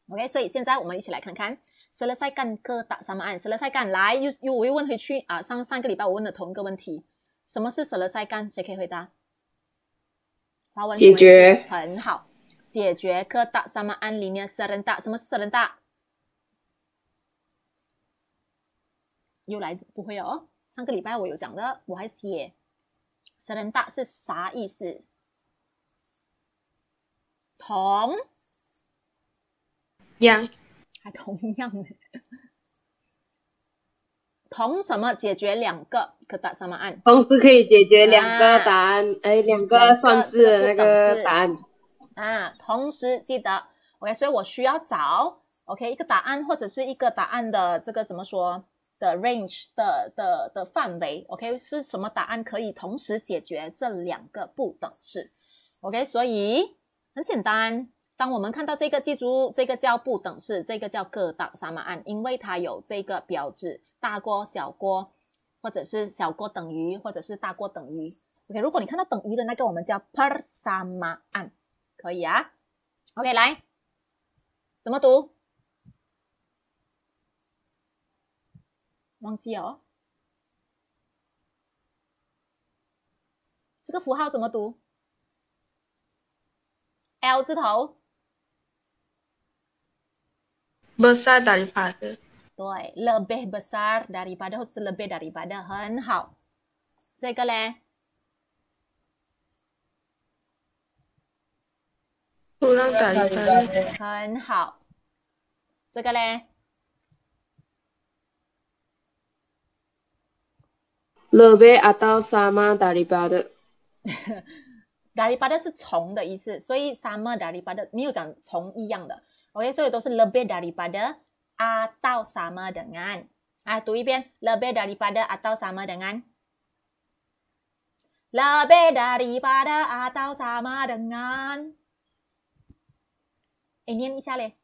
OK， 所以现在我们一起来看看 selesaikan kebersamaan。selesaikan 来又我又问回去啊，上个礼拜我问的同一个问题，什么是 selesaikan？ 谁可以回答？华文解决。 很好，解决 kebersamaan linia serentak。什么是 serentak？ 又来不会哦，上个礼拜我有讲的，我还写 serentak 是啥意思？同样， 还同样的，同什么解决两个kebersamaan？ 同时可以解决两个答案，两个算式的那个答案啊，同时记得 OK， 所以我需要找 OK 一个答案或者是一个答案的这个怎么说的 range 的范围 OK 是什么答案可以同时解决这两个不等式 OK， 所以很简单。当我们看到这个，记住这个叫不等式，这个叫kebersamaan，因为它有这个标志，大过、小过，或者是小过等于，或者是大过等于。OK， 如果你看到等于的那个，我们叫 persamaan， 可以啊。OK， 来，怎么读？忘记哦。这个符号怎么读 ？L 字头。 besar daripada， 对 lebih besar daripada 或者是 lebih daripada， 很好。这个嘞 kurang daripada， 很好。这个嘞 lebih atau sama daripada， daripada 是从的意思，所以 sama daripada 没有讲从一样的。OK， 所以都是 lebih daripada atau sama dengan。读一遍 lebih daripada atau sama dengan， lebih daripada atau sama dengan。念一下嘞。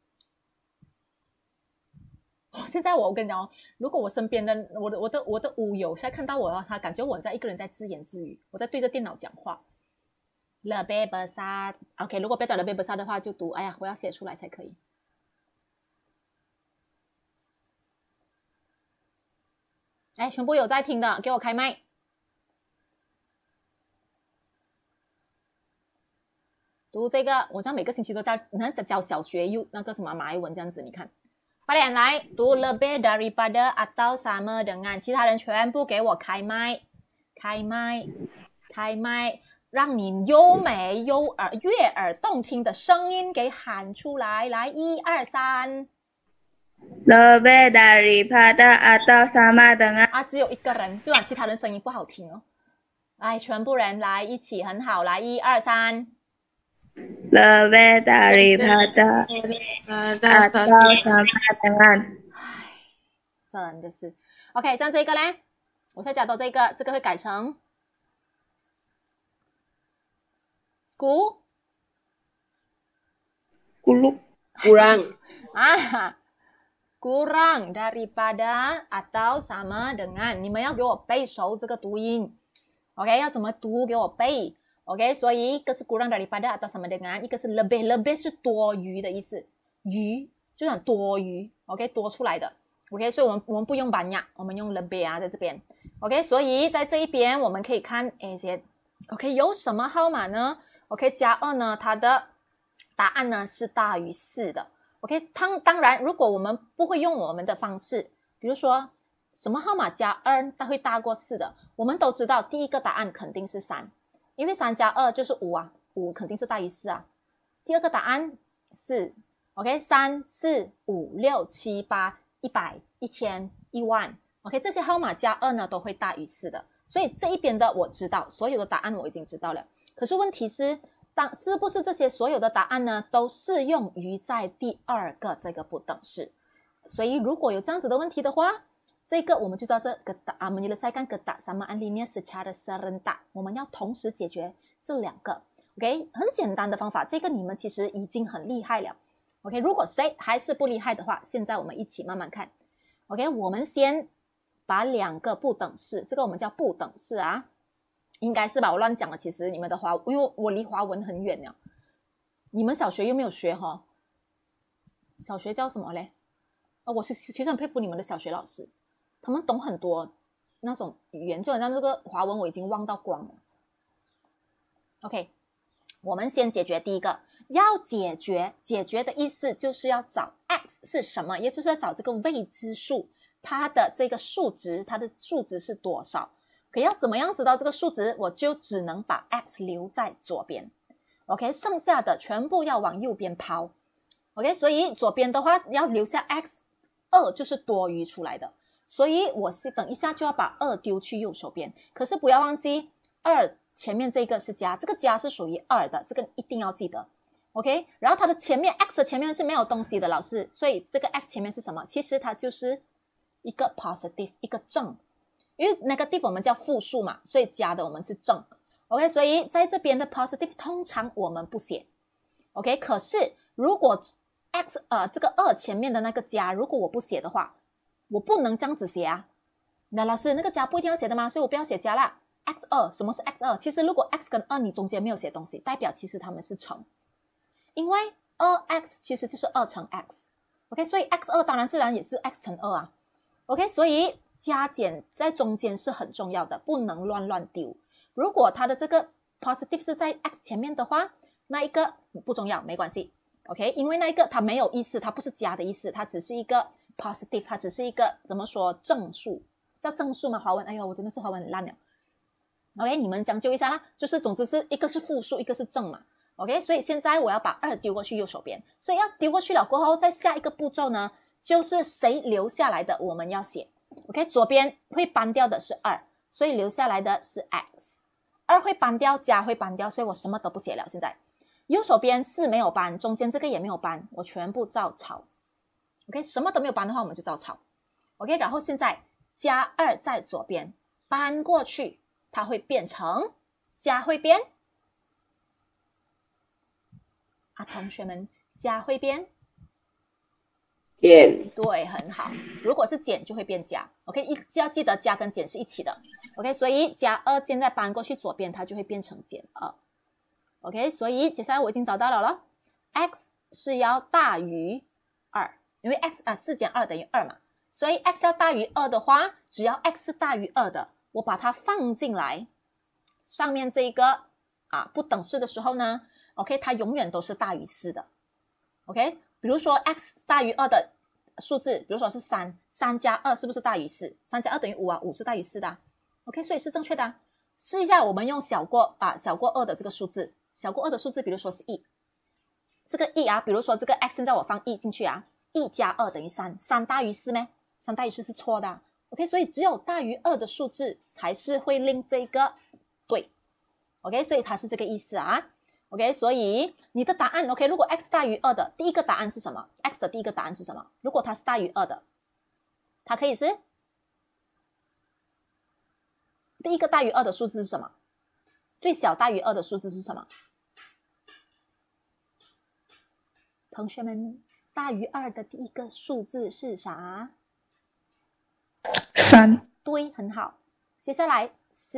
现在我跟你讲哦，如果我身边的我的屋友现在看到我他感觉我在一个人在自言自语，我在对着电脑讲话。lebih besar OK， 如果不要讲 lebih besar 的话就读，哎呀，我要写出来才可以。哎，全部有在听的，给我开麦。读这个，我像每个星期都在教小学那个什么马来文这样子，你看。快点来读 lebih daripada atau sama dengan， 其他人全部给我开麦，开麦，开麦，让你优美、悦耳动听的声音给喊出来。来，1、2、3。 lebih daripada atau sama dengan， 只有一个人，就让其他人声音不好听哦。来，全部人来一起，很好，来1、2、3。 lebih daripada atau sama dengan， 真的是 OK， 这样这个呢，我再加多这个会改成 kurang kurang daripada atau sama dengan， 你们要给我背熟这个读音 OK， 要怎么读给我背 OK， 所以一个是 kurang daripada atau sama dengan， 一个是 lebih 是多余的意思，余就讲多余 OK， 多出来的 OK， 所以我们不用banyak， 我们用 lebih 在这边 OK， 所以在这一边我们可以看OK 有什么号码呢 OK， 加2呢它的答案呢是大于4的 OK， 当然如果我们不会用我们的方式，比如说什么号码加2它会大过4的，我们都知道第一个答案肯定是3，因为3加2就是5啊，5肯定是大于4啊。第二个答案4 OK， 3、4、5、6、7、8、100、1000、10000 OK， 这些号码加2呢都会大于4的，所以这一边的我知道，所有的答案我已经知道了。可是问题是是不是这些所有的答案呢都适用于在第二个这个不等式？所以如果有这样子的问题的话，这个我们就知道这个menyelesaikan kebersamaan linear secara serentak， 我们要同时解决这两个 OK， 很简单的方法，这个你们其实已经很厉害了 OK， 如果谁还是不厉害的话，现在我们一起慢慢看 OK， 我们先把两个不等式，这个我们叫不等式啊，应该是吧，我乱讲了，其实你们的因为我离华文很远了，你们小学又没有学小学叫什么嘞？我其实很佩服你们的小学老师，他们懂很多那种语言，就好像这个华文我已经忘到光了。OK， 我们先解决第一个。要解决的意思就是要找 x 是什么，也就是要找这个未知数，它的这个数值，它的数值是多少。可要怎么样知道这个数值？我就只能把 x 留在左边。OK， 剩下的全部要往右边抛。OK， 所以左边的话要留下 x， 2就是多余出来的，所以我是等一下就要把2丢去右手边。可是不要忘记2前面这个是加，这个加是属于2的，这个一定要记得。OK， 然后它的前面 x 的前面是没有东西的，老师，所以这个 x 前面是什么？其实它就是一个 positive， 一个正，因为 negative 我们叫负数嘛，所以加的我们是正。OK， 所以在这边的 positive 通常我们不写。OK， 可是如果 x 这个2前面的那个加，如果我不写的话，我不能这样子写啊。那老师那个加不一定要写的吗？所以我不要写加啦。x2， 什么是 x2？ 其实如果 x 跟2你中间没有写东西，代表其实它们是乘。因为 2x 其实就是2乘 x， OK， 所以 x2 当然自然也是 x 乘2啊 ，OK， 所以加减在中间是很重要的，不能乱丢。如果它的这个 positive 是在 x 前面的话，那一个不重要，没关系 ，OK， 因为那一个它没有意思，它不是加的意思，它只是一个 positive， 它只是一个怎么说正数，叫正数吗？华文，哎呦，我真的是华文很烂了 ，OK， 你们将就一下啦，就是总之是一个是负数，一个是正嘛。OK， 所以现在我要把2丢过去右手边，所以要丢过去了过后，在下一个步骤呢，就是谁留下来的我们要写。OK， 左边会搬掉的是2，所以留下来的是 x。2会搬掉，加会搬掉，所以我什么都不写了。现在右手边4没有搬，中间这个也没有搬，我全部照抄。OK， 什么都没有搬的话，我们就照抄。OK， 然后现在加2在左边搬过去，它会变成加会变。同学们，加会变减， 对，很好。如果是减就会变加 ，OK， 要记得加跟减是一起的 ，OK， 所以加2现在搬过去左边，它就会变成减2 ，OK， 所以接下来我已经找到了 x 是要大于2，因为 4减2等于2嘛，所以 x 要大于2的话，只要 x 是大于2的，我把它放进来上面这个不等式的时候呢。OK， 它永远都是大于4的。OK， 比如说 x 大于2的数字，比如说是3， 3加2是不是大于4？ 3加2等于5啊，5是大于4的啊。OK， 所以是正确的啊。试一下，我们用小过2的这个数字，小过2的数字，比如说是1，这个1啊，比如说这个 x 现在我放1进去啊，1加2等于3， 3大于4咩？3大于4是错的啊。OK， 所以只有大于2的数字才是会令这个对。OK， 所以它是这个意思啊。OK， 所以你的答案 OK， 如果 x 大于2的第一个答案是什么 ？x 的第一个答案是什么？如果它是大于2的，它可以是第一个大于2的数字是什么？最小大于2的数字是什么？同学们，大于2的第一个数字是啥 ？3。 对，很好。接下来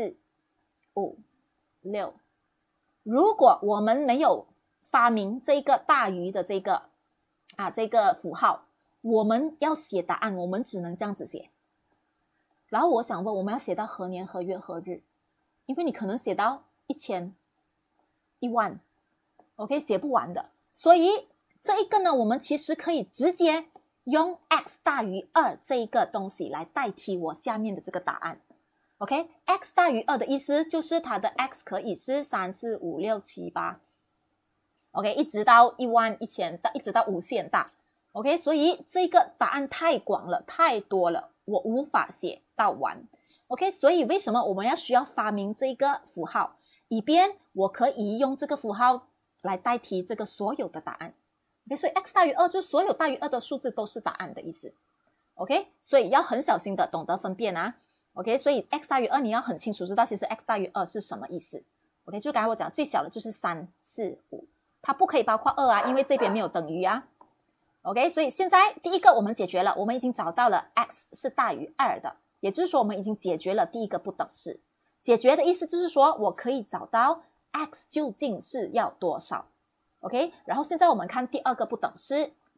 4、5、6。如果我们没有发明这个大于的这个符号，我们要写答案，我们只能这样子写。然后我想问，我们要写到何年何月何日？因为你可能写到1000、10000 ，OK， 写不完的。所以这一个呢，我们其实可以直接用 x 大于2这一个东西来代替我下面的这个答案。OK， x 大于2的意思就是它的 x 可以是3、4、5、6、7、8 ，OK， 一直到10000、1000，一直到无限大 ，OK， 所以这个答案太广了，太多了，我无法写到完 ，OK， 所以为什么我们需要发明这个符号，以便我可以用这个符号来代替这个所有的答案 ，OK， 所以 x 大于2就是所有大于2的数字都是答案的意思 ，OK， 所以要很小心的懂得分辨啊。OK， 所以 x 大于2你要很清楚知道其实 x 大于2是什么意思。OK， 就刚才我讲最小的就是3、4、5，它不可以包括2啊，因为这边没有等于啊。OK， 所以现在第一个我们解决了，我们已经找到了 x 是大于2的，也就是说我们已经解决了第一个不等式。解决的意思就是说我可以找到 x 究竟是要多少。OK， 然后现在我们看第二个不等式，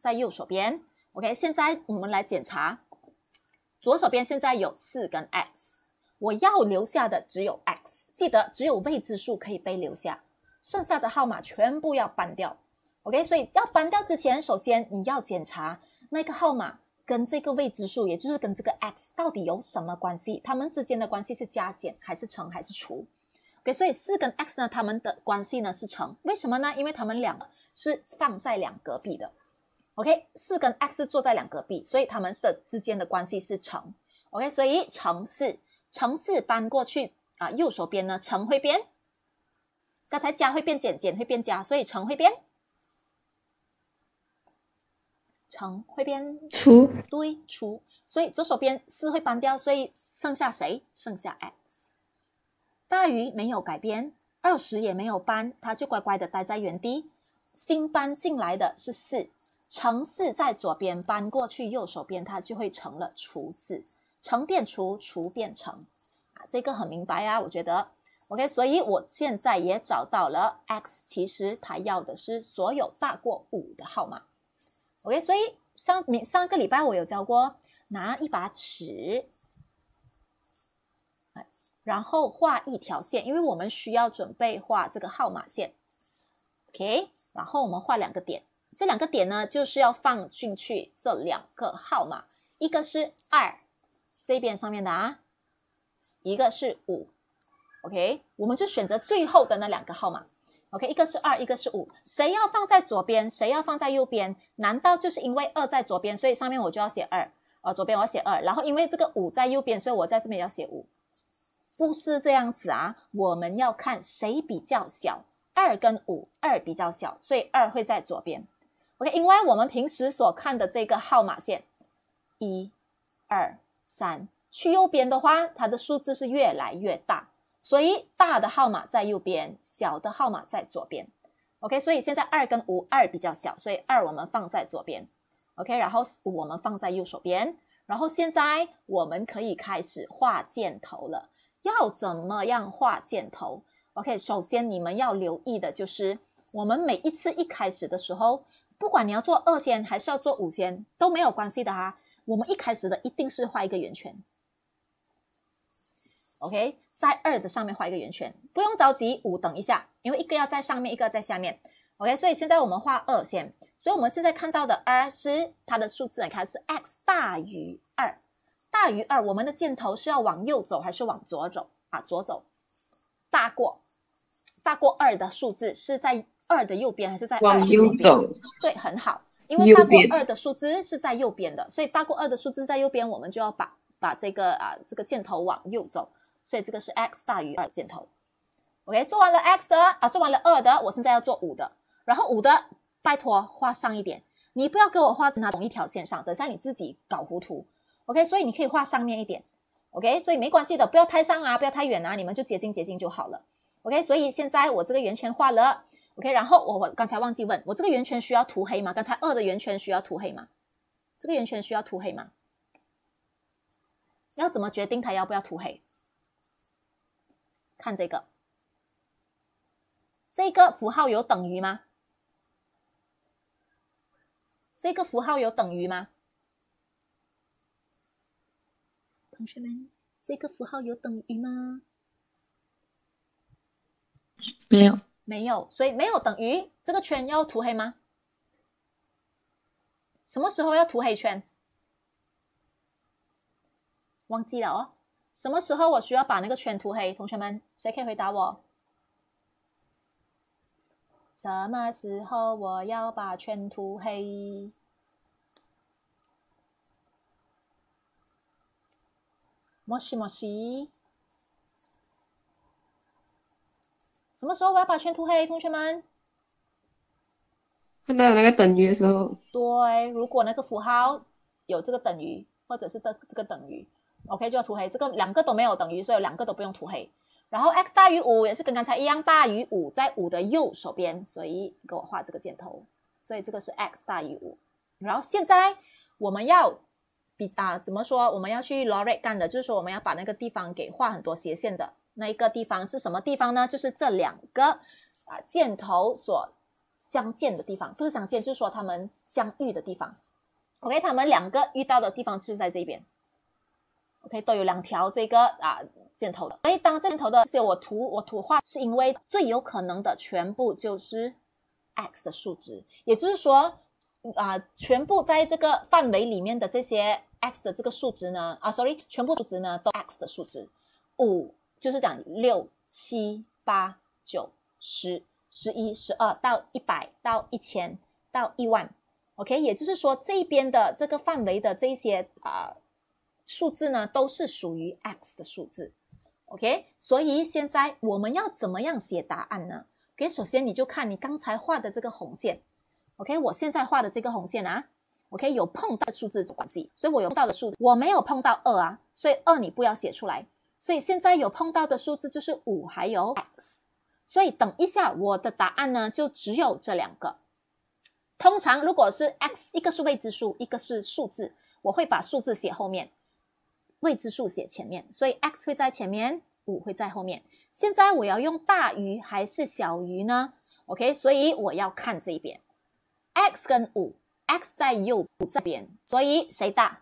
在右手边。OK， 现在我们来检查，左手边现在有4跟 X， 我要留下的只有 X， 记得只有未知数可以被留下，剩下的号码全部要搬掉。OK， 所以要搬掉之前，首先你要检查那个号码跟这个未知数，也就是跟这个 X 到底有什么关系，它们之间的关系是加减还是乘还是除。OK， 所以4跟 X 呢，它们的关系呢是乘，为什么呢？因为它们两个是放在两隔壁的。OK， 4跟 X 坐在两隔壁，所以它们的之间的关系是乘。OK， 所以乘4，乘4搬过去右手边呢，乘会变，刚才加会变减，减会变加，所以乘会变。乘会变除， 对，除，所以左手边4会搬掉，所以剩下谁？剩下 X。大于没有改变，20也没有搬，它就乖乖的待在原地。新搬进来的是4，乘4在左边搬过去右手边，它就会成了除4，乘变除，除变乘。这个很明白啊，我觉得。OK， 所以我现在也找到了 X， 其实它要的是所有大过5的号码。OK， 所以上个礼拜我有教过，拿一把尺，然后画一条线，因为我们需要准备画这个号码线。OK， 然后我们画2个点，这2个点呢，就是要放进去这2个号码，一个是2，这边上面的一个是5。OK， 我们就选择最后的那2个号码。OK， 一个是2，一个是5，谁要放在左边，谁要放在右边？难道就是因为2在左边，所以上面我就要写2，左边我要写2，然后因为这个5在右边，所以我在这边要写5？不是这样子啊，我们要看谁比较小，2跟5，2比较小，所以2会在左边。OK， 因为我们平时所看的这个号码线1、2、3，去右边的话，它的数字是越来越大。所以大的号码在右边，小的号码在左边。OK， 所以现在2跟5，2比较小，所以2我们放在左边。OK， 然后5我们放在右手边。然后现在我们可以开始画箭头了。要怎么样画箭头 ？OK， 首先你们要留意的就是，我们每一次一开始的时候，不管你要做2先还是要做5先，都没有关系的哈。我们一开始的一定是画一个圆圈。OK， 在2的上面画一个圆圈，不用着急，5等一下，因为一个要在上面，一个在下面。OK， 所以现在我们画2先，所以我们现在看到的2是它的数字，你看是 x 大于2，大于2，我们的箭头是要往右走还是往左走左走。大过2的数字是在2的右边还是在2的往右走？ 对，很好，因为大过2的数字是在右边的，所以大过2的数字在右边，我们就要把这个这个箭头往右走。所以这个是 x 大于2箭头。OK， 做完了 x 的做完了2的，我现在要做5的。然后5的，拜托画上一点，你不要给我画在同一条线上，等下你自己搞糊涂。OK， 所以你可以画上面一点。OK， 所以没关系的，不要太上不要太远你们就接近就好了。OK， 所以现在我这个圆圈画了。OK， 然后我刚才忘记问，我这个圆圈需要涂黑吗？刚才2的圆圈需要涂黑吗？这个圆圈需要涂黑吗？要怎么决定它要不要涂黑？看这个符号有等于吗？这个符号有等于吗？同学们，这个符号有等于吗？ 没有， 没有，所以没有等于这个圈要涂黑吗？什么时候要涂黑圈？忘记了什么时候我需要把那个圈涂黑？同学们，谁可以回答我？什么时候我要把圈涂黑？もしもし，什么时候我要把圈涂黑？同学们， 看到有那个等于的时候， 对，如果那个符号有这个等于，或者是这个等于。OK， 就要涂黑，这个2个都没有等于，所以2个都不用涂黑。然后 x 大于5也是跟刚才一样，大于5，在5的右手边，所以给我画这个箭头，所以这个是 x 大于5。然后现在我们要怎么说？我们要去 Lorette 干的，就是说我们要把那个地方给画很多斜线的那一个地方是什么地方呢？就是这2个箭头所相见的地方，不是相见，就是说他们相遇的地方。OK， 他们两个遇到的地方就是在这边。OK， 都有2条这个箭头的。所以当箭头的这些我图画，是因为最有可能的全部就是 x 的数值，也就是说全部在这个范围里面的这些 x 的这个数值呢全部数值呢都 x 的数值。5就是讲6、7、8、9、10、11、12到100到1000到10000。OK， 也就是说这边的这个范围的这些数字呢都是属于 x 的数字。OK， 所以现在我们要怎么样写答案呢？ OK， 首先你就看你刚才画的这个红线。OK， 我现在画的这个红线OK， 有碰到数字的关系，所以我有碰到的数字，我没有碰到2所以2你不要写出来。所以现在有碰到的数字就是5还有 x， 所以等一下我的答案呢就只有这2个。通常如果是 x， 一个是未知数，一个是数字，我会把数字写后面，未知数写前面，所以 x 会在前面，5会在后面。现在我要用大于还是小于呢？ OK， 所以我要看这边 x 跟5， x 在右，5在边，所以谁大？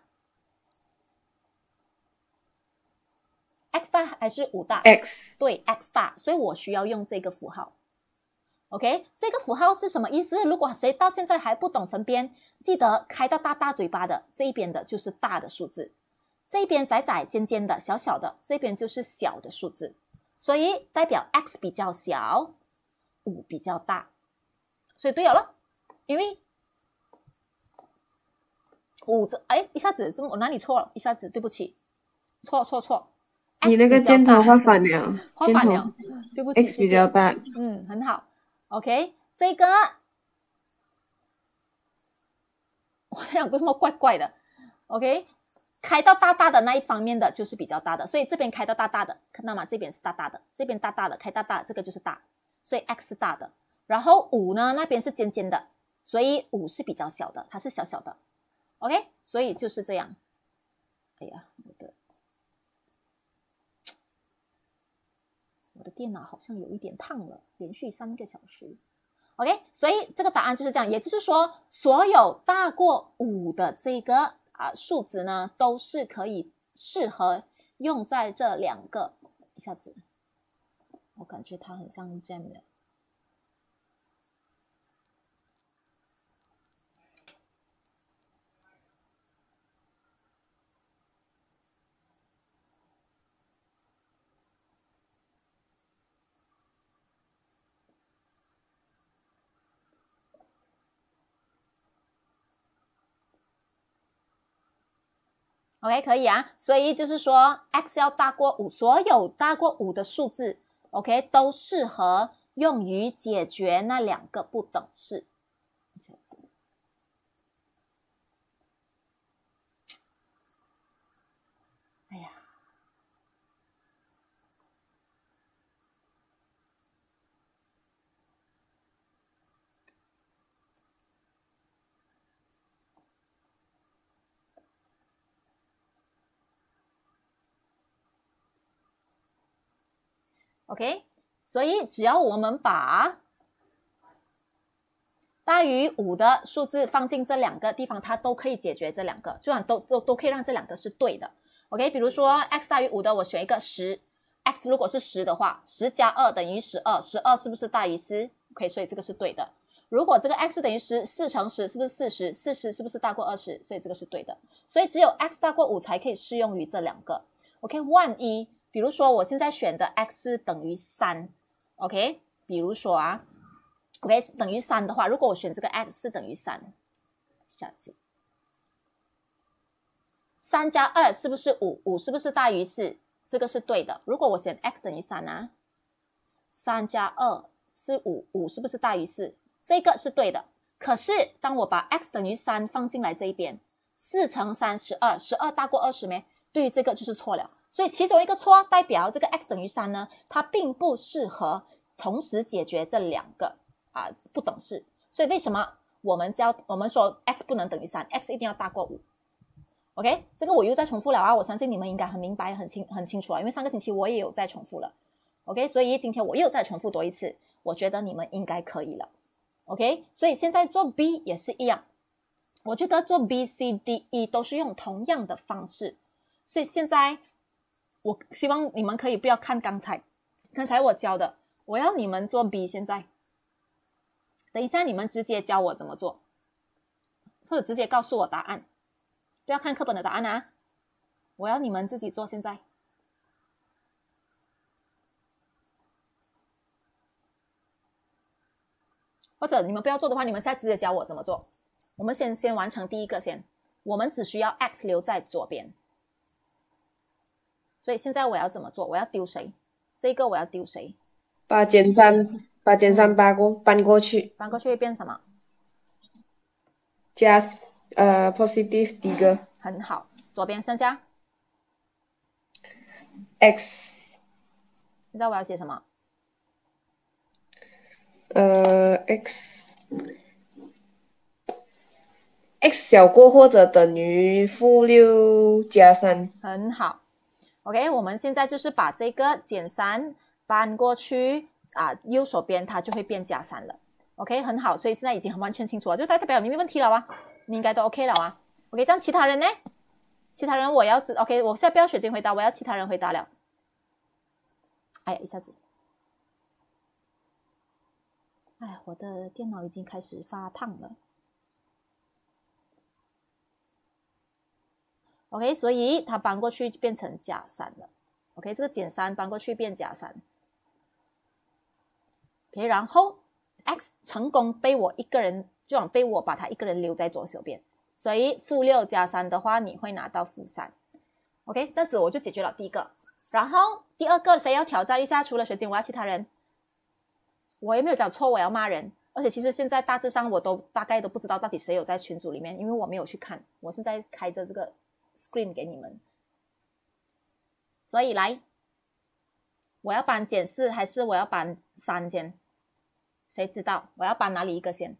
x 大还是5大？ X 对， x 大，所以我需要用这个符号。OK， 这个符号是什么意思？如果谁到现在还不懂分辨，记得开到大嘴巴的这一边的就是大的数字，这一边窄尖尖的小小的这边就是小的数字，所以代表 x 比较小，5比较大，所以对了，因为5一下子我哪里错了？一下子对不起，错。 你那个箭头画反了， 画反了，对不起 ，x 比较大。 很好。OK， 这个我想为什么怪怪的 ？OK， 开到大的那一方面的就是比较大的，所以这边开到大的，看到吗？这边是大的，这边大的，开大的，这个就是大，所以 x 是大的。然后5呢，那边是尖尖的，所以5是比较小的，它是小小的。OK， 所以就是这样。哎呀，我的电脑好像有一点烫了，连续3个小时。OK， 所以这个答案就是这样，也就是说，所有大过5的这个数值呢，都是可以适合用在这2个。一下子，我感觉它很像 jam 了。OK， 可以所以就是说 x 要大过5，所有大过5的数字 OK 都适合用于解决那2个不等式。哎呀，OK， 所以只要我们把大于5的数字放进这2个地方，它都可以解决这2个，就都可以让这2个是对的。OK， 比如说 x 大于5的，我选一个10 ，x 如果是10的话，10加2等于12， 12是不是大于4 ？OK， 所以这个是对的。如果这个 x 等于10 ，4乘10是不是40？ 40是不是大过20？所以这个是对的。所以只有 x 大过5才可以适用于这2个。OK， 万一比如说我现在选的 x 等于3 ，OK， 比如说OK 等于3的话，如果我选这个 x 是等于3，下次3加2是不是5？ 5是不是大于4？这个是对的。如果我选 x 等于3 3加2是5， 5是不是大于4？这个是对的。可是当我把 x 等于3放进来这一边，4乘3 12， 12大过20没？对于这个就是错了。所以其中一个错代表这个 x 等于3呢，它并不适合同时解决这2个不等式。所以为什么我们说 x 不能等于3， x 一定要大过5。OK， 这个我又再重复了我相信你们应该很明白很清楚因为上个星期我也有再重复了。OK， 所以今天我又再重复多一次，我觉得你们应该可以了。 OK， 所以现在做 B 也是一样，我觉得做 B、C、D、E 都是用同样的方式，所以现在我希望你们可以不要看刚才我教的，我要你们做 B 现在。等一下你们直接教我怎么做，或者直接告诉我答案，不要看课本的答案啊，我要你们自己做现在。或者你们不要做的话，你们现在直接教我怎么做。我们先完成第一个先，我们只需要 X 留在左边。所以现在我要怎么做？我要丢谁？这个我要丢谁？ 把减三搬过去。 搬过去会变什么？ 加positive 第一个。 很好，左边剩下 X。 现在我要写什么 ？X 小过或者等于-6加3。 很好 ，OK， 我们现在就是把这个减3搬过去啊，右手边它就会变加3了。OK， 很好，所以现在已经很完全清楚了，就代表你没问题了啊，你应该都 OK 了啊。OK， 这样其他人呢？其他人我要OK， 我现在不要雪晶回答，我要其他人回答了。哎呀，一下子，哎呀，我的电脑已经开始发烫了。OK， 所以它搬过去变成加3了。OK， 这个减3搬过去变加3。OK， 然后 X 成功被我一个人，就被我把它一个人留在左手边，所以-6加3的话，你会拿到-3。OK， 这样子我就解决了第一个。然后第二个谁要挑战一下？除了水晶，我要其他人。我也没有讲错，我要骂人。而且其实现在大致上我都大概都不知道到底谁有在群组里面，因为我没有去看，我是在开着这个 screen 给你们。所以来，我要搬减4还是我要搬3先？谁知道？我要搬哪里一个先？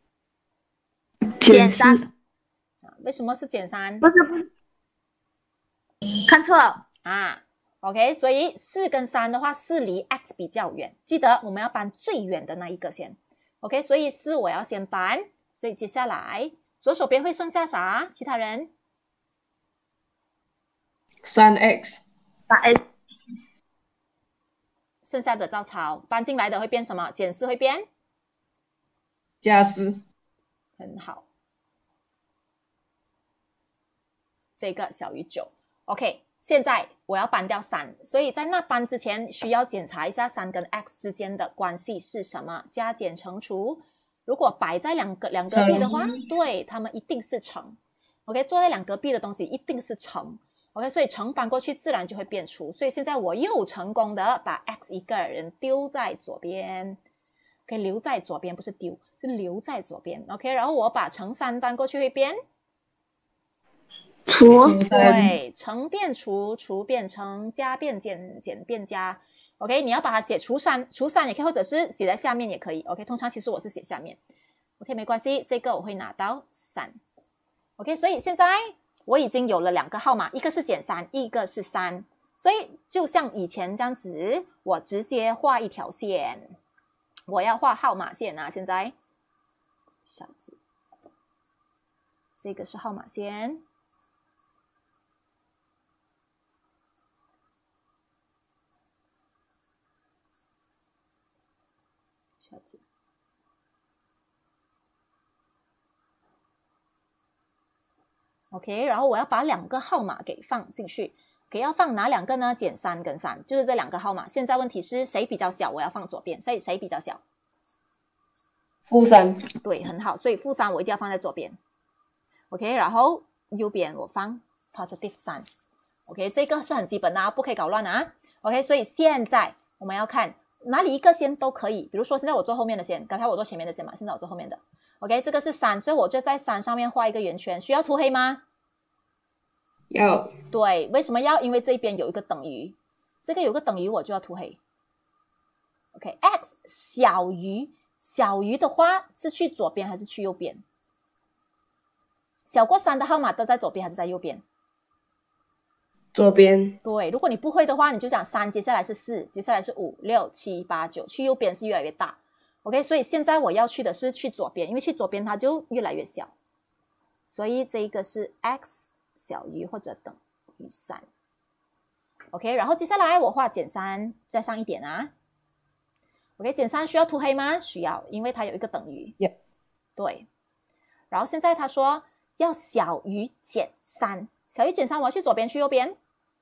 减3。 为什么是减3？ 不是，看错了啊。OK， 所以4跟3的话，4离 X 比较远，记得我们要搬最远的那一个先。OK， 所以4我要先搬，所以接下来左手边会剩下啥？其他人 3X。 3X。 剩下的照抄，搬进来的会变什么？减4会变加4。 很好，这个小于9。OK。现在我要搬掉3，所以在那搬之前需要检查一下3跟 X 之间的关系是什么？加减乘除，如果摆在两隔壁的话，对，它们一定是乘。OK， 坐在两隔壁的东西一定是乘。OK， 所以乘搬过去自然就会变除。所以现在我又成功的把 X 一个人丢在左边，可以留在左边，不是丢，是留在左边。OK， 然后我把乘3搬过去会变除。 对，乘变除，除变乘，加变减，减变加。OK， 你要把它写除3也可以，或者是写在下面也可以。OK， 通常其实我是写下面。OK， 没关系，这个我会拿到3。OK， 所以现在我已经有了2个号码，一个是减3，一个是3。所以就像以前这样子，我直接画一条线。我要画号码线啊，现在这样子，这个是号码线。OK， 然后我要把2个号码给放进去。OK， 要放哪2个呢？减3跟3，就是这2个号码。现在问题是谁比较小？我要放左边，所以谁比较小 -3。 对，很好，所以-3我一定要放在左边。OK， 然后右边我放 positive 3。OK， 这个是很基本的啊，不可以搞乱啊。OK， 所以现在我们要看哪里一个先都可以。比如说现在我做后面的先，刚才我做前面的先嘛，现在我做后面的。OK， 这个是3，所以我就在3上面画一个圆圈。需要涂黑吗？ 要。 对，为什么要？因为这边有一个等于，这个有个等于我就要涂黑。OK，X 小于的话是去左边还是去右边？小过3的号码都在左边还是在右边？ 左边。 对，如果你不会的话，你就讲3，接下来是4，接下来是5、6、7、8、9，去右边是越来越大。 OK， 所以现在我要去的是去左边，因为去左边它就越来越小，所以这一个是 x 小于或者等于3。OK， 然后接下来我画减3，再上一点啊。OK， 减3需要涂黑吗？需要，因为它有一个等于。 Yeah. 对。然后现在他说要小于减3，小于减3，我要去左边去右边？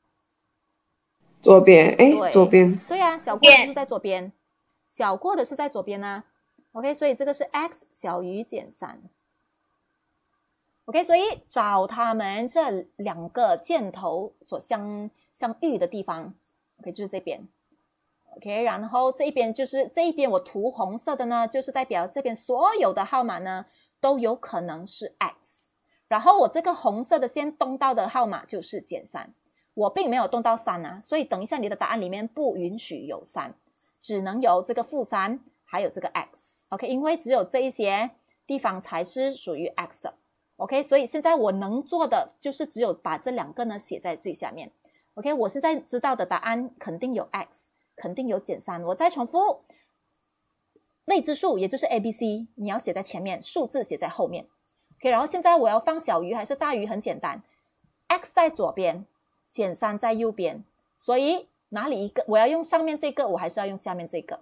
左边，哎，左边。 对啊，小过的就是在左边，小过的是在左边啊。OK， 所以这个是 x 小于减3。OK， 所以找他们这两个箭头所相遇的地方 ，OK， 就是这边 ，OK， 然后这一边就是这一边我涂红色的呢，就是代表这边所有的号码呢都有可能是 x， 然后我这个红色的线动到的号码就是减3，我并没有动到3啊，所以等一下你的答案里面不允许有3，只能有这个-3，还有这个 x，OK， 因为只有这一些地方才是属于 x 的。OK， 所以现在我能做的就是只有把这两个呢写在最下面。OK， 我现在知道的答案肯定有 x， 肯定有减3。我再重复，类之数也就是 ABC， 你要写在前面，数字写在后面。OK， 然后现在我要放小于还是大于很简单 ，x 在左边，减3在右边，所以哪里一个我要用上面这个，我还是要用下面这个。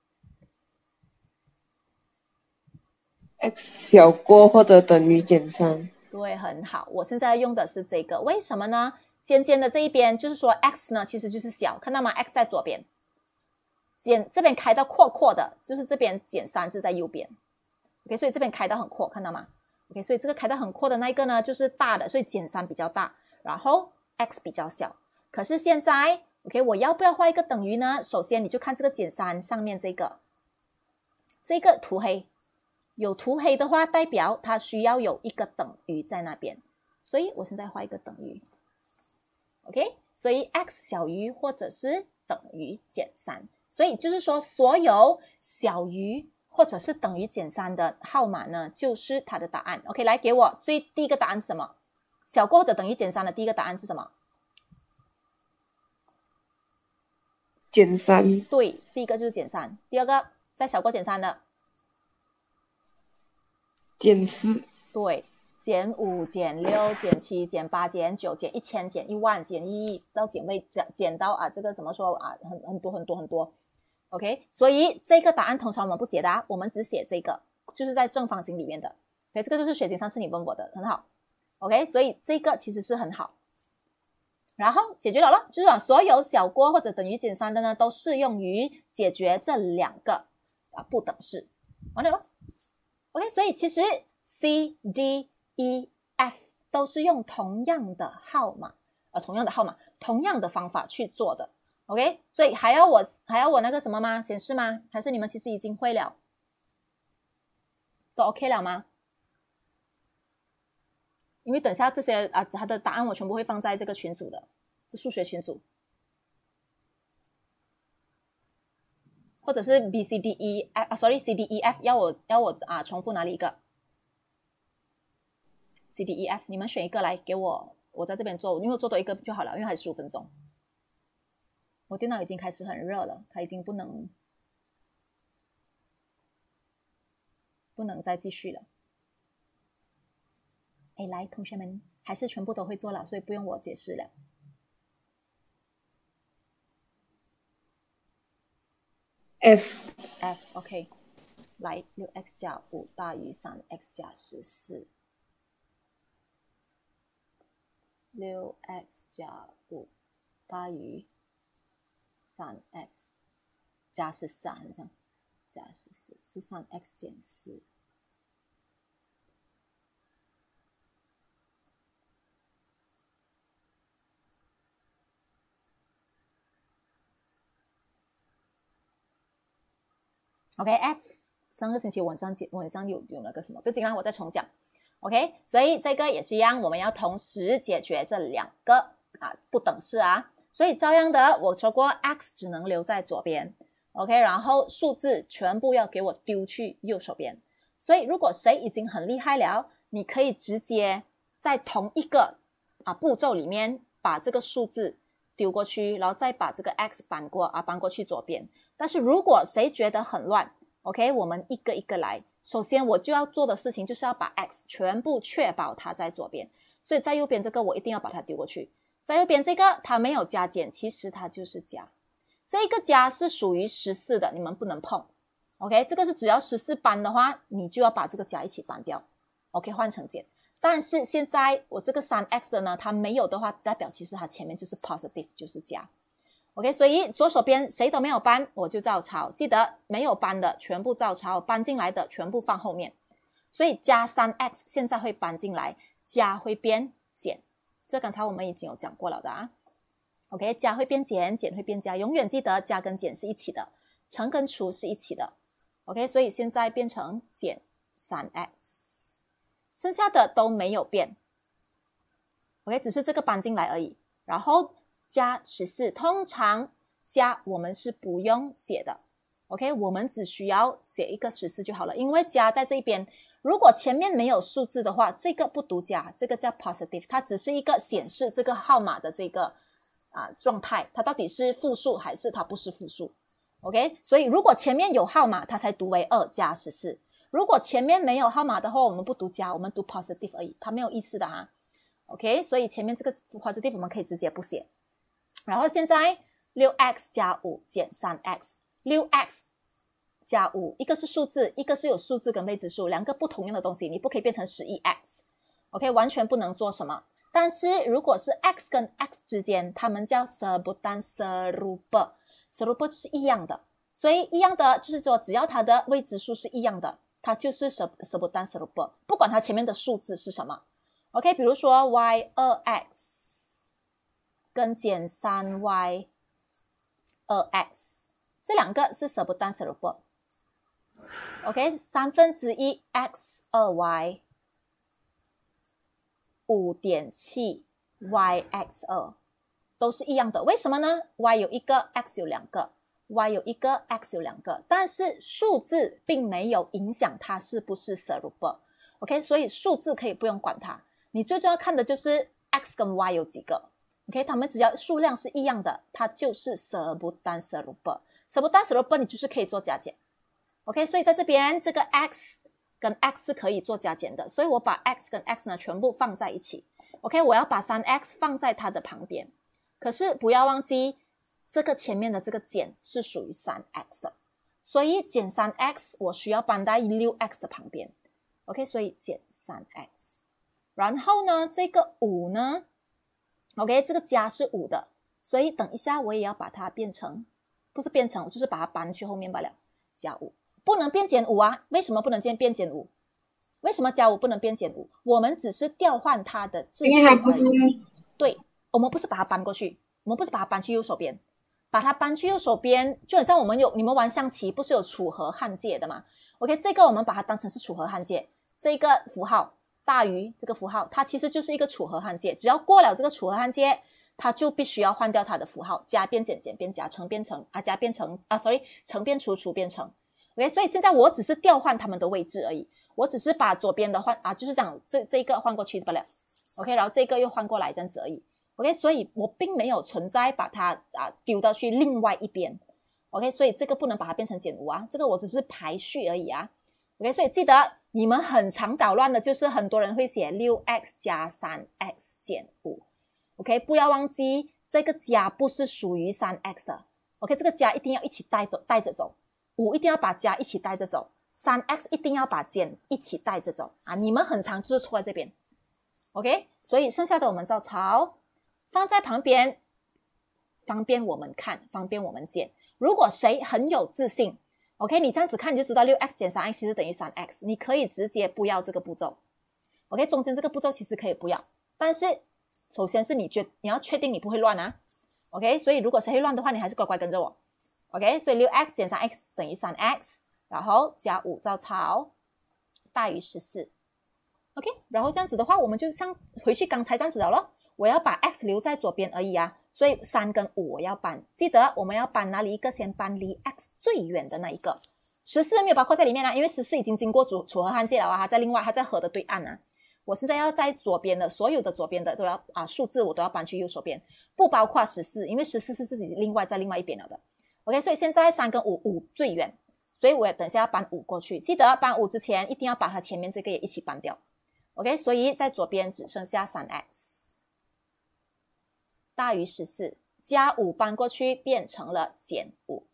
x 小过或者等于减3。 对，很好。我现在用的是这个，为什么呢？尖尖的这一边就是说 x 呢其实就是小，看到吗 ？x 在左边，这边开到阔阔的，就是这边减3是在右边。OK， 所以这边开到很阔，看到吗 ？OK， 所以这个开到很阔的那一个呢就是大的，所以减3比较大，然后 x 比较小。可是现在 OK， 我要不要画一个等于呢？首先你就看这个减3上面这个涂黑。有涂黑的话，代表它需要有一个等于在那边，所以我现在画一个等于 ，OK， 所以 x 小于或者是等于减3，所以就是说所有小于或者是等于减3的号码呢，就是它的答案。OK， 来给我第一个答案是什么？小过或者等于减3的第一个答案是什么？ 减3。 对，第一个就是减3，第二个在小过减3的。 减4。 对，减5、减6、减7、减8、减9、减1000、减10000、减1亿到减到啊，这个什么说啊，很多。OK， 所以这个答案通常我们不写的啊，我们只写这个，就是在正方形里面的。OK， 这个就是水晶上是你问我的，很好。OK， 所以这个其实是很好。然后解决了咯，就是说所有小过或者等于减3的呢，都适用于解决这两个不等式。完了咯。OK， 所以其实 C、D、E、F 都是用同样的号码，同样的方法去做的。OK， 所以还要我那个什么吗？显示吗？还是你们其实已经会了？都 OK 了吗？因为等下这些它的答案我全部会放在这个群组的，是数学群组。或者是 B C D E F，sorry C D E F 要我重复哪里一个 C D E F， 你们选一个来给我，我在这边做，因为我做多一个就好了，因为还是15分钟。我电脑已经开始很热了，它已经不能再继续了。哎，来，同学们还是全部都会做了，所以不用我解释了。 F OK， 来 6x 加5大于 3x 加14。6x 加5大于 3x 加13，这样加14是 3x 减4。OK，F 上个星期晚上有那个什么，不紧啊，我再重讲。OK， 所以这个也是一样，我们要同时解决这两个不等式啊。所以照样的，我说过 x 只能留在左边 ，OK， 然后数字全部要给我丢去右手边。所以如果谁已经很厉害了，你可以直接在同一个步骤里面把这个数字丢过去，然后再把这个 x 搬过去左边。但是如果谁觉得很乱 OK， 我们一个一个来。首先我就要做的事情就是要把 x 全部确保它在左边，所以在右边这个我一定要把它丢过去。在右边这个它没有加减，其实它就是加。这个加是属于14的，你们不能碰。OK， 这个是只要14搬的话，你就要把这个加一起搬掉。OK， 换成减。但是现在我这个 3x 的呢，它没有的话，代表其实它前面就是 positive， 就是加。OK， 所以左手边谁都没有搬，我就照抄。记得没有搬的全部照抄，搬进来的全部放后面。所以加 3x 现在会搬进来，加会变减。这刚才我们已经有讲过了的啊。OK， 加会变减，减会变加，永远记得加跟减是一起的，乘跟除是一起的。OK， 所以现在变成减 3x， 剩下的都没有变。OK， 只是这个搬进来而已。然后加14，通常加我们是不用写的。OK， 我们只需要写一个14就好了，因为加在这边，如果前面没有数字的话，这个不读加，这个叫 positive， 它只是一个显示这个号码的这个状态，它到底是复数还是它不是复数。OK， 所以如果前面有号码，它才读为2加14。如果前面没有号码的话，我们不读加，我们读 positive 而已，它没有意思的哈。OK， 所以前面这个 positive 我们可以直接不写。然后现在 6x 加5减 3x， 6x 加5，一个是数字，一个是有数字跟未知数，两个不同样的东西，你不可以变成11x。OK， 完全不能做什么。但是如果是 x 跟 x 之间，它们叫 sebutan serupa，serupa 就是一样的，所以一样的就是说只要它的未知数是一样的，它就是 sebutan serupa， 不管它前面的数字是什么。OK， 比如说 y2x 跟减 3y2x， 这两个是 sebutan serupa。OK， 1/3 x2y 5.7 yx2 都是一样的，为什么呢？ y 有一个 x 有两个， y 有一个 x 有两个，但是数字并没有影响它是不是 serupa。 OK， 所以数字可以不用管它，你最重要看的就是 x 跟 y 有几个。 OK， 它们只要数量是一样的，它就是 sebutan serupa。 sebutan serupa 你就是可以做加减。 OK， 所以在这边这个 x跟 x 是可以做加减的，所以我把 x 跟 x 呢全部放在一起。 OK， 我要把 3x 放在它的旁边，可是不要忘记这个前面的这个减是属于 3x 的，所以减 3x 我需要搬在 6x 的旁边。 OK， 所以减 3x， 然后呢这个5呢 OK， 这个加是5的，所以等一下我也要把它变成，不是变成，我就是把它搬去后面罢了，加5。不能变减5啊？为什么不能变减5？为什么加5不能变减5？我们只是调换它的秩序而已。 因为它不是， 对，我们不是把它搬过去，我们不是把它搬去右手边，把它搬去右手边，就很像你们玩象棋不是有楚河汉界的吗？ OK， 这个我们把它当成是楚河汉界，这个符号大于这个符号，它其实就是一个楚河汉界，只要过了这个楚河汉界，它就必须要换掉它的符号，加变减，减变加，乘变乘加变乘乘变除，除变乘。OK， 所以现在我只是调换它们的位置而已，我只是把左边的换就是这样，这个换过去不了。OK， 然后这个又换过来这样子而已。OK， 所以我并没有存在把它丢到去另外一边。OK， 所以这个不能把它变成减5啊，这个我只是排序而已啊。OK， 所以记得你们很常捣乱的就是很多人会写 6x 加 3x 减5。OK， 不要忘记这个加不是属于 3x 的。OK， 这个加一定要一起带着走。5一定要把加一起带着走， 3x 一定要把减一起带着走你们很常就是错在这边。 OK， 所以剩下的我们照抄，放在旁边，方便我们看，方便我们减。如果谁很有自信 OK， 你这样子看你就知道 6x 减 3x 其实等于 3x， 你可以直接不要这个步骤。 OK， 中间这个步骤其实可以不要，但是首先是你要确定你不会乱啊。 OK， 所以如果谁会乱的话，你还是乖乖跟着我。OK， 所以 6x 减 3x 等于 3x， 然后加5照抄大于14。 OK， 然后这样子的话，我们就像回去刚才这样子了咯。我要把 x 留在左边而已啊，所以3跟5我要搬。记得我们要搬哪里一个？先搬离 x 最远的那一个。14没有包括在里面因为14已经经过楚河汉界了它在河的对岸我现在要在左边的所有的左边的都要数字我都要搬去右手边，不包括14，因为14是自己在另外一边了的。OK， 所以现在3跟5最远， 所以我等一下要搬5过去，记得搬5之前一定要把它前面这个也一起搬掉。OK， 所以在左边只剩下 3x 大于14，加5搬过去变成了减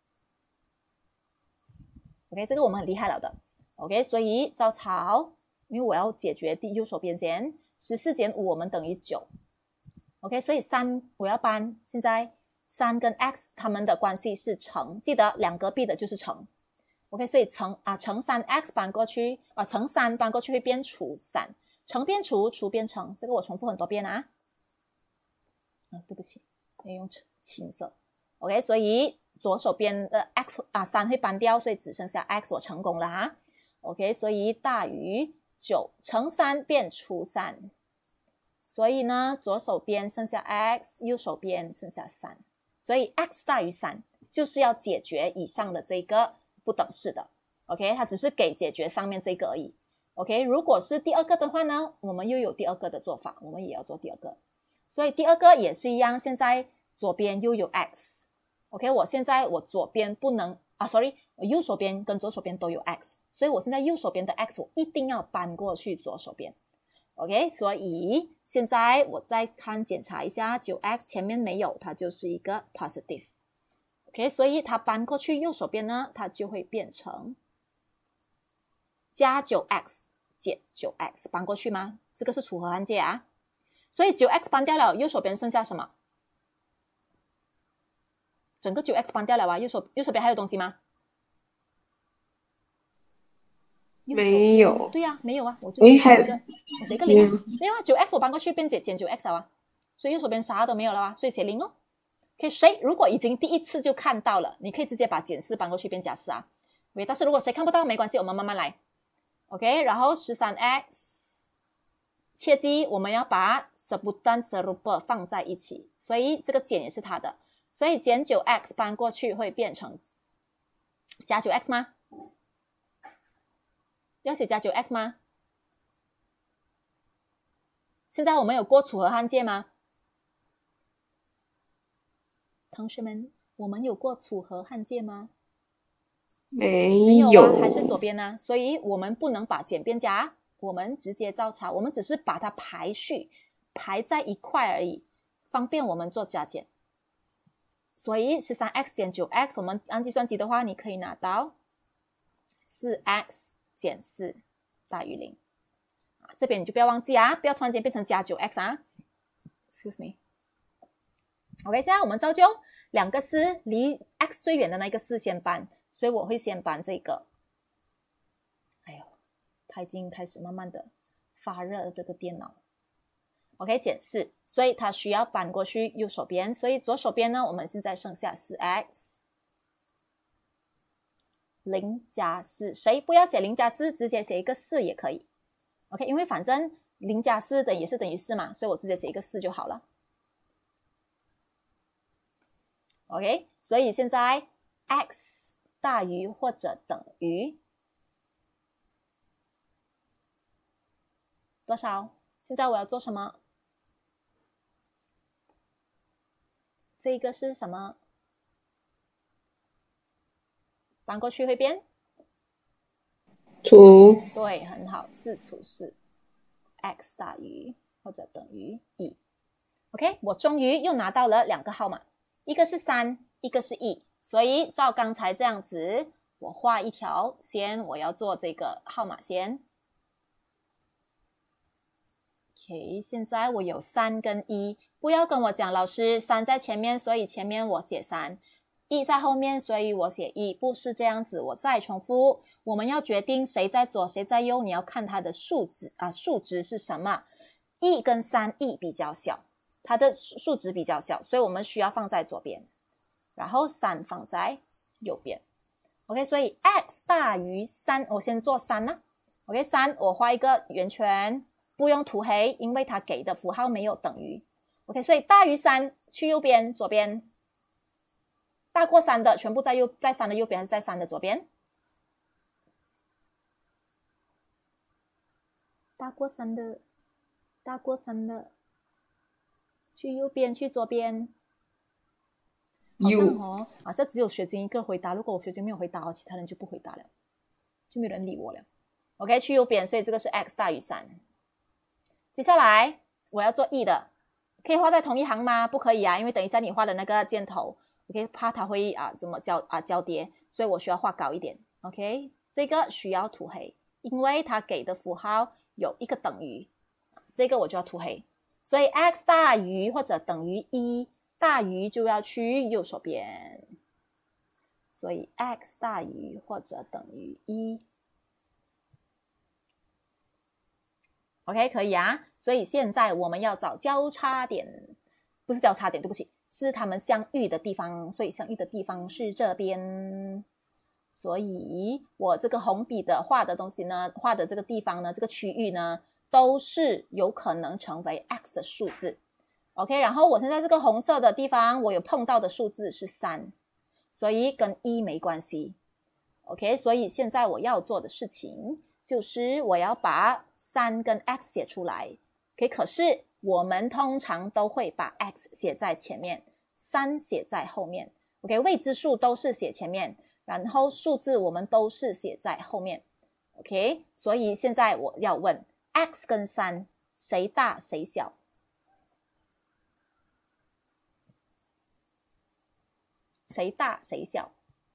5。OK， 这个我们很厉害了的。OK， 所以照抄，因为我要解决第右手边先，14减5我们等于9。OK， 所以3我要搬，现在3跟 x 它们的关系是乘，记得两隔壁的就是乘。OK， 所以乘 3x 搬过去乘3搬过去会变除3，乘变除，除变乘，这个我重复很多遍啊。对不起，要用青色。OK， 所以左手边的 x 3会搬掉，所以只剩下 x， 我成功了哈。OK， 所以大于9乘3变除3，所以呢左手边剩下 x， 右手边剩下3，所以 x 大于3就是要解决以上的这个不等式的。OK， 它只是给解决上面这个而已。OK， 如果是第二个的话呢，我们又有第二个的做法，我们也要做第二个。所以第二个也是一样，现在左边又有 x。OK， 现在我左边不能我右手边跟左手边都有 x， 所以我现在右手边的 x 我一定要搬过去左手边。OK， 所以现在我再检查一下 9x 前面没有，它就是一个 positive。OK， 所以它搬过去右手边呢，它就会变成加 9x 减 9x 搬过去吗？这个是楚河汉界啊。所以 9x 搬掉了，右手边剩下什么？整个 9x 搬掉了啊，右手边还有东西吗？ 没有。 对啊，没有啊，我就写一个，我写一个0啊，没有啊 ，9x 我搬过去变减 9x 了啊，所以右手边啥都没有了啊，所以写0咯。OK， 谁如果已经第一次就看到了，你可以直接把减4搬过去变加4啊。OK， 但是如果谁看不到没关系，我们慢慢来。OK， 然后 13x， 切记我们要把 sebutan serupa 放在一起，所以这个减也是它的，所以减 9x 搬过去会变成加 9x 吗？要写加 9x 吗？现在我们有过楚河汉界吗？同学们，我们有过楚河汉界吗？ 没有啊，还是左边呢？所以我们不能把减变加，我们直接照抄，我们只是把它排序排在一块而已，方便我们做加减。所以 13x 减 9x， 我们按计算机的话，你可以拿到 4x 减4大于0。这边你就不要忘记啊，不要突然间变成加 9x 啊。Excuse me。OK， 现在我们照旧两个4，离 x 最远的那个4先搬，所以我会先搬这个。哎呦，它已经开始慢慢的发热了这个电脑。OK， 减4，所以它需要搬过去右手边，所以左手边呢，我们现在剩下 4x 0加4，谁不要写0加4，直接写一个4也可以。OK， 因为反正0加4的也是等于4嘛，所以我直接写一个4就好了。OK， 所以现在 x 大于或者等于多少？现在我要做什么？这个是什么？搬过去会变除。 对，很好，4除4 x 大于或者等于1。OK， 我终于又拿到了2个号码，一个是3，一个是1，所以照刚才这样子，我画一条线，我要做这个号码线。OK， 现在我有3跟1，不要跟我讲老师3在前面，所以前面我写3。1在后面，所以我写1，不是这样子。我再重复，我们要决定谁在左谁在右，你要看它的数值是什么。1跟3， 1比较小，它的数值比较小，所以我们需要放在左边，然后3放在右边。OK， 所以 x 大于3，我先做3呢。OK， 3我画一个圆圈，不用涂黑，因为它给的符号没有等于。OK， 所以大于3去右边，左边。大过3的全部在3的右边，还是在3的左边？大过3的，去右边，去左边。 好像 U 哦，好像只有学晶一个回答。如果我学晶没有回答哦，其他人就不回答了，就没有人理我了。OK， 去右边，所以这个是 x 大于3。接下来我要做 e 的，可以画在同一行吗？不可以啊，因为等一下你画的那个箭头 ，OK， 怕它会怎么交叠，所以我需要画高一点。OK， 这个需要涂黑，因为它给的符号有一个等于，这个我就要涂黑。所以 x 大于或者等于1，大于就要去右手边。所以 x 大于或者等于1。OK， 可以啊。所以现在我们要找交叉点，不是交叉点，对不起，是它们相遇的地方。所以相遇的地方是这边。所以我这个红笔的画的东西呢，画的这个地方呢，这个区域呢，都是有可能成为 x 的数字。OK， 然后我现在这个红色的地方，我有碰到的数字是3，所以跟1没关系。OK， 所以现在我要做的事情就是我要把3跟 x 写出来。OK， 可是我们通常都会把 x 写在前面，3写在后面。OK， 未知数都是写前面，然后数字我们都是写在后面。OK， 所以现在我要问 x 跟3谁大谁小？谁大谁小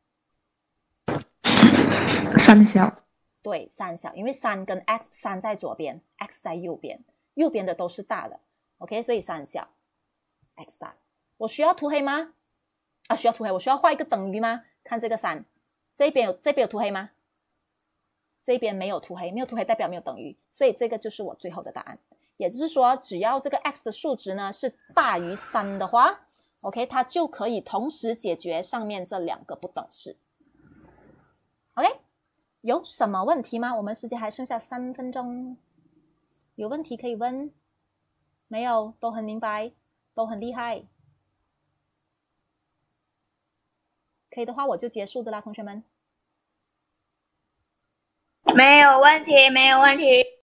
3小。 对，3小，因为3跟 x，3在左边 ，x 在右边，右边的都是大的 ，OK， 所以3小 ，x 大。我需要涂黑吗？需要涂黑。我需要画一个等于吗？看这个3，这边有涂黑吗？这边没有涂黑，没有涂黑代表没有等于，所以这个就是我最后的答案。也就是说，只要这个 x 的数值呢是大于3的话 ，OK， 它就可以同时解决上面这2个不等式。OK， 有什么问题吗？我们时间还剩下3分钟，有问题可以问。没有，都很明白，都很厉害。可以的话，我就结束的啦，同学们。 没有问题，没有问题。